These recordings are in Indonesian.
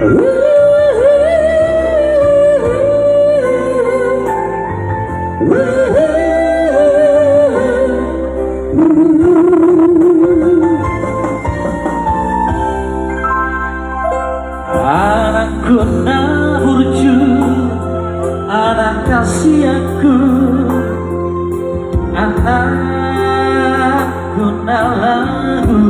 Anakku naburju, anak kasihku, anakku nalagu,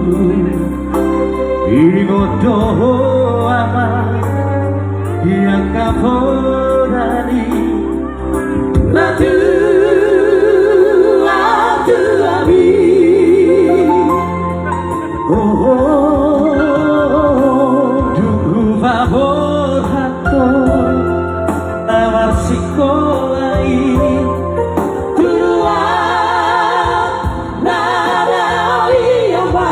ingoto amat yang kapolani, latu abi, favor hato nawar sikolai turuan nadali yamba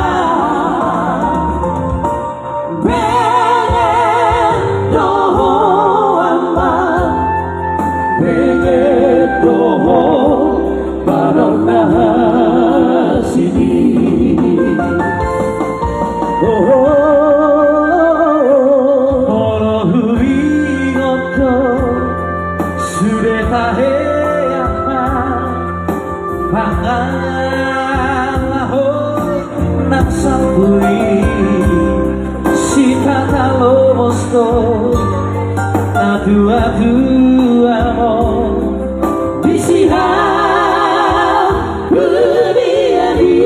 bengen doho amba bengen doho barona sini Sabui si kata lomosto adu-adu amo disiham beriadi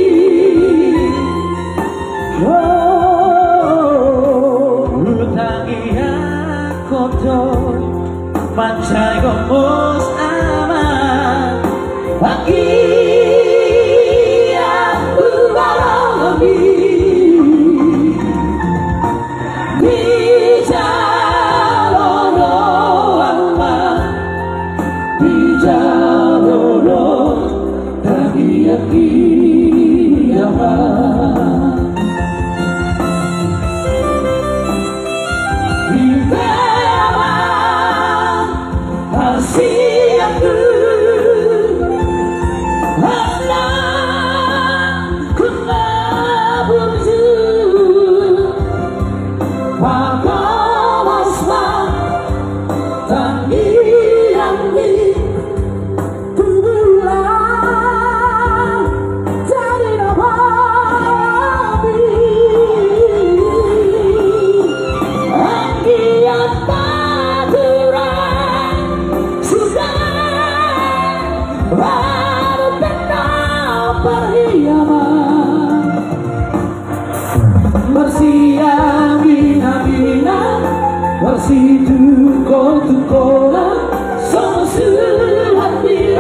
utangi akoto pancai gomos aman pagi bersih tuko-tukola sama hati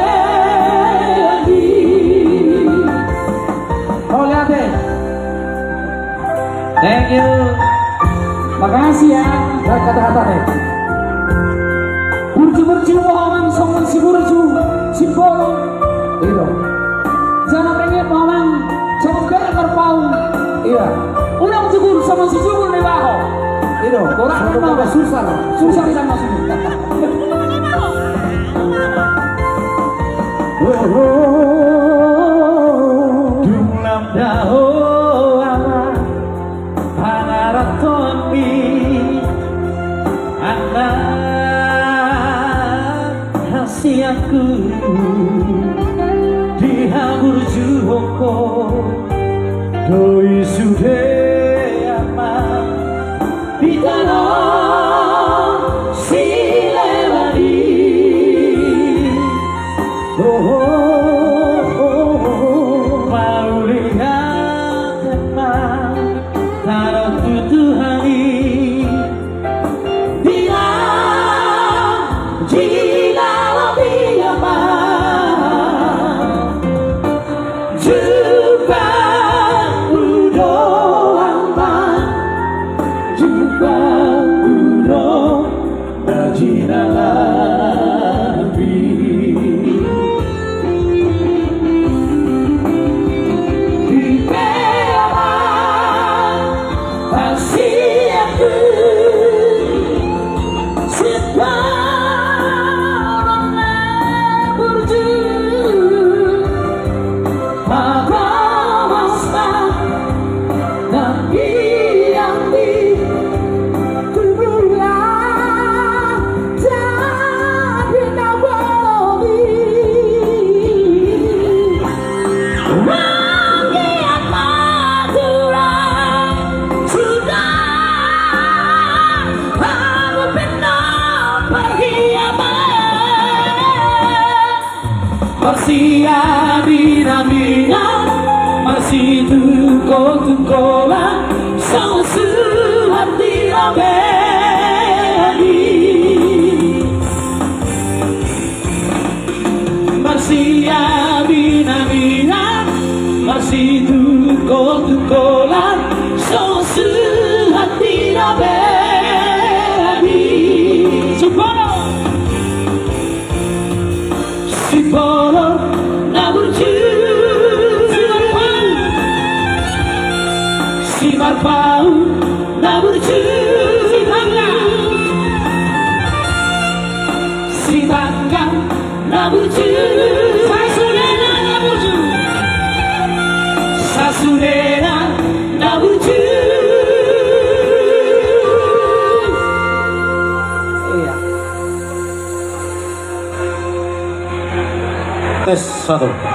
lagi. Oh lihat deh. Thank you. Makasih ya. Dan kata-kata deh. Burju-burju orang songon si burju si bolong. Iya. Jangan pengen orang songon bel berpaung. Iya. Ulang cukur sama si cukur nih baho. Itu, orang mau susah sama sini. Dumlam daho ama pangaratomi anak hasiaku dihabur juhoko doi sude ama Pitano silewadi paulihan teman taruh tutuhani bila jika lebih aman juga Tapi yang di masih abina-bina, masih tuko-tukolan, sama sehati abadi. Masih abina-bina, masih tuko-tukolan, sama sehati abadi. Supaya Sipolo na burcu Simarpau na burcu Sibangga na burcu Sasulena na burcu Sasulena na burcu. Tes 1